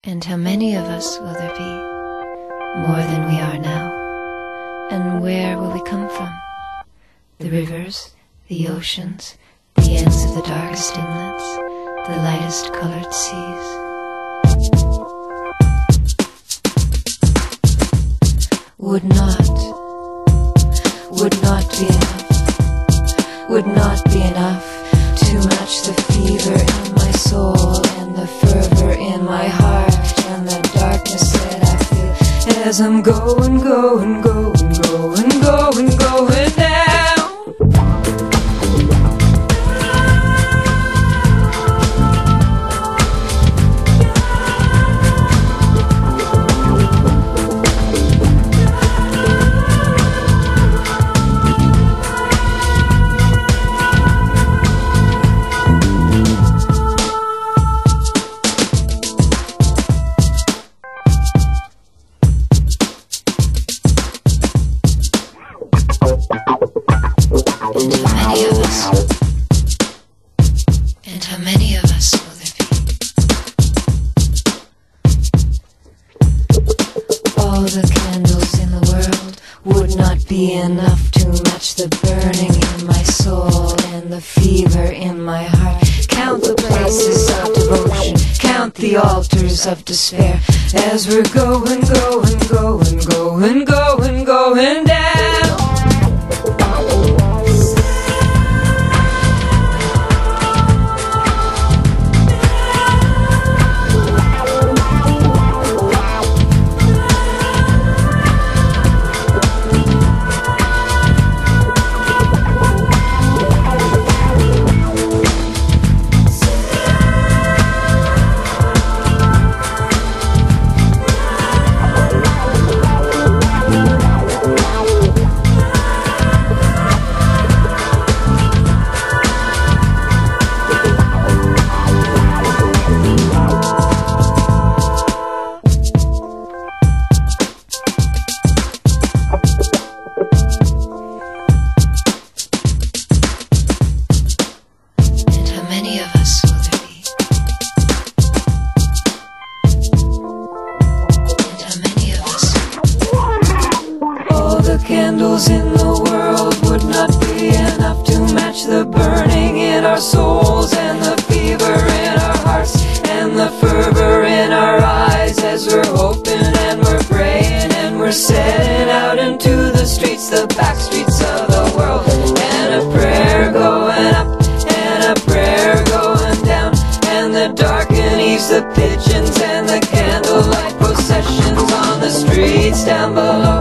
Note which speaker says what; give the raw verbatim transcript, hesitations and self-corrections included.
Speaker 1: And how many of us will there be? More than we are now. And where will we come from? The rivers, the oceans, the ends of the darkest inlets, the lightest colored seas. Would not, would not be enough, would not be enough to match the fever in my soul and the fervor in my heart and the darkness that I feel as I'm going, going, going, going, going, going down. And how many of us will there be? All the candles in the world would not be enough to match the burning in my soul and the fever in my heart. Count the places of devotion, count the altars of despair, as we're going, going, going, going, going, going down. Candles in the world would not be enough to match the burning in our souls and the fever in our hearts and the fervor in our eyes, as we're hoping and we're praying and we're setting out into the streets, the back streets of the world, and a prayer going up and a prayer going down, and the darkened eaves, the pigeons and the candlelight processions on the streets down below.